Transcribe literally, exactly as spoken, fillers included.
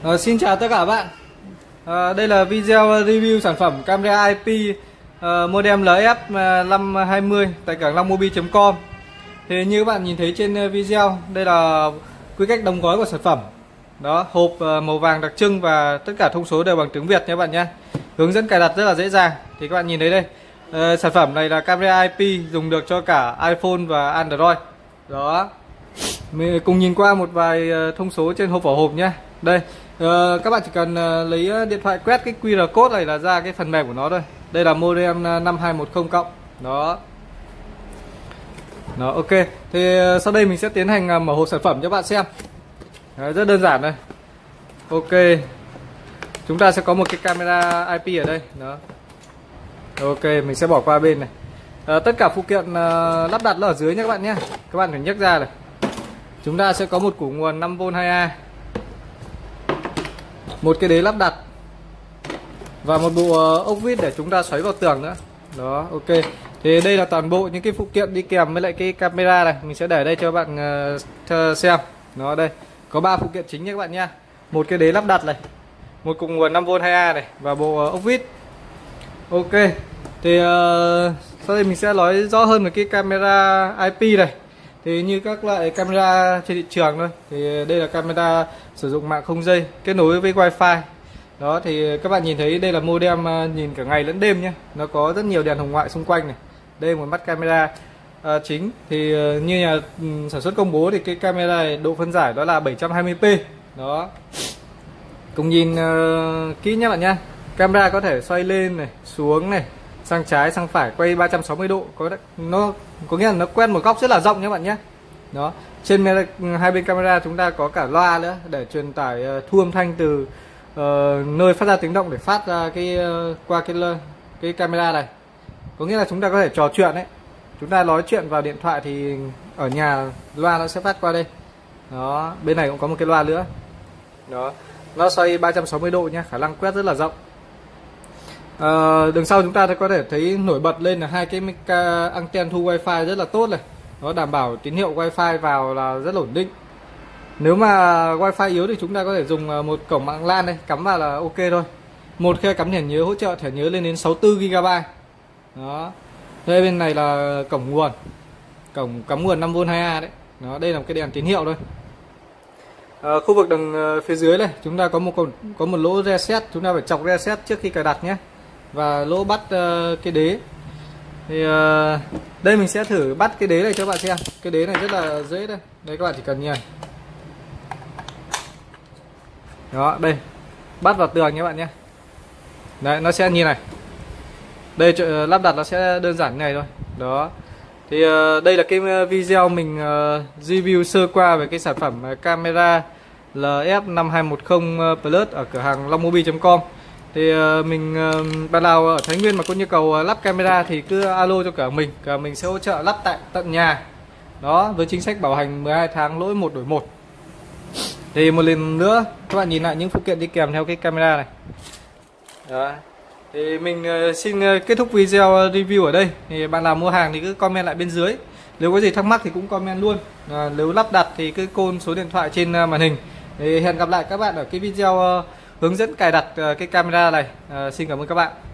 Ờ, Xin chào tất cả các bạn. Ờ, Đây là video review sản phẩm camera i pê uh, model L F năm hai mươi tại cảng longmobi chấm com. Thì như các bạn nhìn thấy trên video, đây là quy cách đóng gói của sản phẩm. Đó, hộp màu vàng đặc trưng và tất cả thông số đều bằng tiếng Việt nha các bạn nhé. Hướng dẫn cài đặt rất là dễ dàng. Thì các bạn nhìn thấy đây, uh, sản phẩm này là camera i pê dùng được cho cả iPhone và Android. Đó. Mình cùng nhìn qua một vài thông số trên hộp vỏ hộp nhé. Đây, uh, các bạn chỉ cần uh, lấy điện thoại quét cái quy rờ code này là ra cái phần mềm của nó thôi. Đây là model năm hai một không cộng. Đó. Đó, ok. Thì uh, sau đây mình sẽ tiến hành uh, mở hộp sản phẩm cho các bạn xem. Đấy, rất đơn giản đây. Ok. Chúng ta sẽ có một cái camera i pê ở đây. Đó. Ok, mình sẽ bỏ qua bên này. Uh, tất cả phụ kiện uh, lắp đặt nó ở dưới nhé các bạn nhé. Các bạn phải nhấc ra này. Chúng ta sẽ có một củ nguồn năm vôn hai A, một cái đế lắp đặt và một bộ ốc vít để chúng ta xoáy vào tường nữa. Đó, ok. Thì đây là toàn bộ những cái phụ kiện đi kèm với lại cái camera này. Mình sẽ để đây cho bạn uh, xem. Nó đây có ba phụ kiện chính nhé các bạn nha. Một cái đế lắp đặt này, một cục nguồn năm vôn hai A này và bộ uh, ốc vít. Ok. Thì uh, sau đây mình sẽ nói rõ hơn về cái camera i pê này. Thì như các loại camera trên thị trường thôi, thì đây là camera sử dụng mạng không dây kết nối với wifi. Đó, thì các bạn nhìn thấy đây là modem nhìn cả ngày lẫn đêm nhé. Nó có rất nhiều đèn hồng ngoại xung quanh này. Đây một mắt camera à, chính. Thì như nhà sản xuất công bố thì cái camera này độ phân giải đó là bảy trăm hai mươi p. Đó. Cùng nhìn uh, kỹ nhé bạn nhé. Camera có thể xoay lên này, xuống này, sang trái sang phải, quay ba trăm sáu mươi độ. Có nó có nghĩa là nó quét một góc rất là rộng nhé bạn nhé. Đó, trên hai bên camera chúng ta có cả loa nữa để truyền tải uh, thu âm thanh từ uh, nơi phát ra tiếng động để phát ra cái uh, qua cái cái camera này. Có nghĩa là chúng ta có thể trò chuyện đấy. Chúng ta nói chuyện vào điện thoại thì ở nhà loa nó sẽ phát qua đây. Đó, bên này cũng có một cái loa nữa. Đó, nó xoay ba trăm sáu mươi độ nhé, khả năng quét rất là rộng. À, đằng sau chúng ta có thể thấy nổi bật lên là hai cái anten thu wifi rất là tốt này. Nó đảm bảo tín hiệu wifi vào là rất là ổn định. Nếu mà wifi yếu thì chúng ta có thể dùng một cổng mạng LAN đây, cắm vào là ok thôi. Một khe cắm thẻ nhớ hỗ trợ thẻ nhớ lên đến sáu mươi tư gi ga bai. Đó. Đây bên này là cổng nguồn. Cổng cắm nguồn năm vôn hai A đấy. Đó, đây là một cái đèn tín hiệu thôi. À, khu vực đằng phía dưới này chúng ta có một có một lỗ reset, chúng ta phải chọc reset trước khi cài đặt nhé. Và lỗ bắt uh, cái đế. Thì uh, đây mình sẽ thử bắt cái đế này cho các bạn xem. Cái đế này rất là dễ đây. Đây các bạn chỉ cần nhìn. Đó, đây. Bắt vào tường nhé bạn nhé. Đấy, nó sẽ như này. Đây uh, lắp đặt nó sẽ đơn giản như này thôi. Đó. Thì uh, đây là cái video mình uh, review sơ qua về cái sản phẩm camera L F năm hai một không Plus ở cửa hàng longmobi chấm com. Thì uh, mình uh, bạn nào ở Thái Nguyên mà có nhu cầu uh, lắp camera thì cứ alo cho cả mình, cả mình sẽ hỗ trợ lắp tại tận nhà. Đó, với chính sách bảo hành mười hai tháng lỗi một đổi một. Thì một lần nữa các bạn nhìn lại những phụ kiện đi kèm theo cái camera này. Đó. Thì mình uh, xin uh, kết thúc video review ở đây. Thì bạn nào mua hàng thì cứ comment lại bên dưới. Nếu có gì thắc mắc thì cũng comment luôn. À, nếu lắp đặt thì cứ call số điện thoại trên uh, màn hình. Thì hẹn gặp lại các bạn ở cái video uh, hướng dẫn cài đặt uh, cái camera này. Uh, xin cảm ơn các bạn.